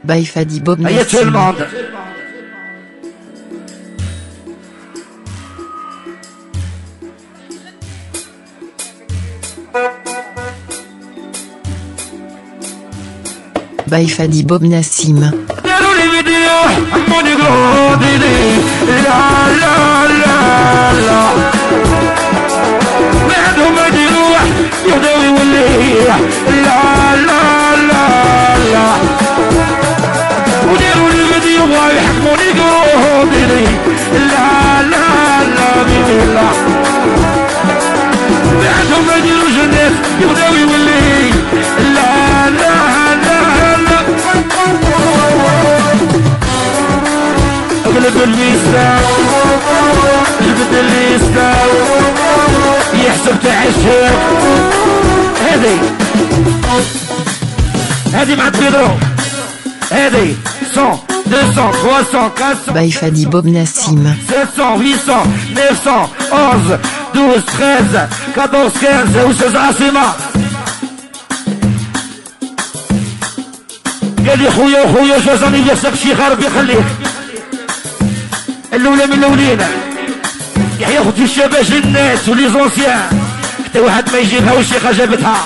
By Fadi Bob Aïe tout le Nassim. monde. By Fadi Bob Nassim. داروا لي فيديو حموني قرودي لي لا لا لا لا ما عندهم ما يديروه يبداو يوليه لا لا لا لا وداروا لي فيديو بغاو يحكموني قرودي لي لا لا لا بالله ما عندهم ما يديروا جنات يبداو يوليه لا لا قلب الليستا جبد الليستا يحسب تاع الشيخ هذه مع بيدرو هذه 100 200 300 400 By Fadi Bob Nassim. 700 800 900 11 12 13 14 15 أستاذ عاصمة قال لي خويا جازاني يسق شيخ ربي يخليك الاولى من الاولين يحيى خوتي الشباب الناس ولي زونسيان حتى واحد ما يجيبها والشيخه جابتها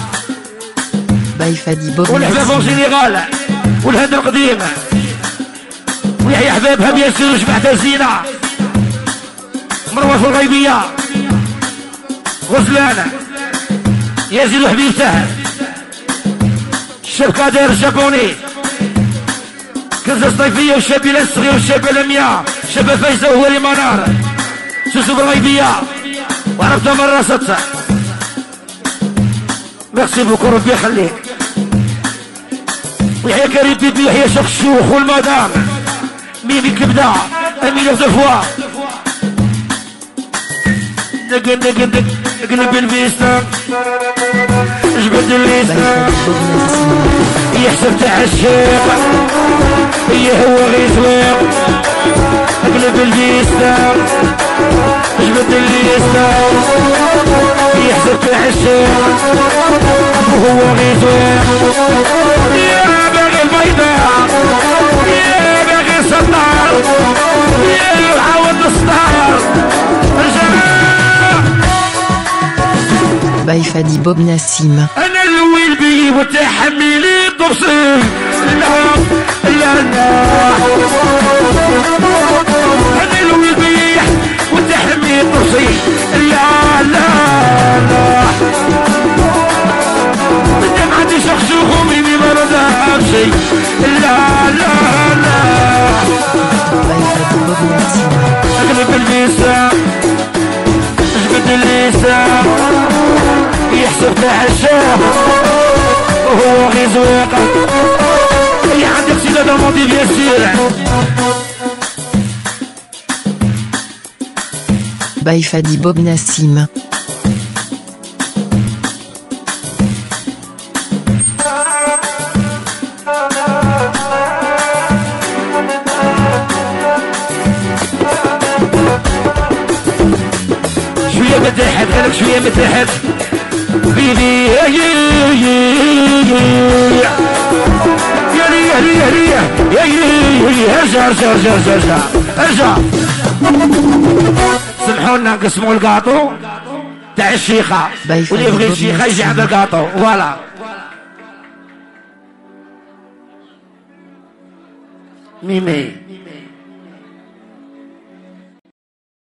By Fadi Bob والحباب اون Nassim. جينيرال والهند القديم ويحيى حبابها بيان سور وجمعتها زينه مروه في الغيبيه غزلان يزيد حبيبته الشبكه داير الجابوني كنزة الصيفية والشابيلة الصغير والشابيلة 100 شابة فايزة وهوري منار سوسو بالغيبية وعرفتها من راستها ميرسي بوكو ربي يخليك ويحيى كريم بيبي ويحيى شيخ الشيوخ والمدام ميمي كبدة أمينة زفوا نقلب البيستا جبد الليستا يحسب تاع الشيخ هي هو غيزويق اقلب البيستا جبد الليستا يحسب تاع الشيخ وهو غيزويق يا باغي البيضاء يا باغي السطار يا عاود السطار By Fadi Bob Nassim. انا اللويل بي وتحملي طبسي لا لا لا انا اللويل بي وتحملي طبسي لا لا لا انت ما عندي شخشوخ وميمي ما ردها شيء لا لا لا By Fadi Bob Nassim. اقلب الليسان اجبد الليسان يحسب تاع الشيخ وهو غير زويق اللي عندك سيدة دوموندي بيان سير By Fadi Bob Nassim. شوية متحت خليك شوية متحت بيبي ارجع سمحونا نقسموا القاطو تاع الشيخة واللي يبغي الشيخة يجي عند القاطو فوالا ميمي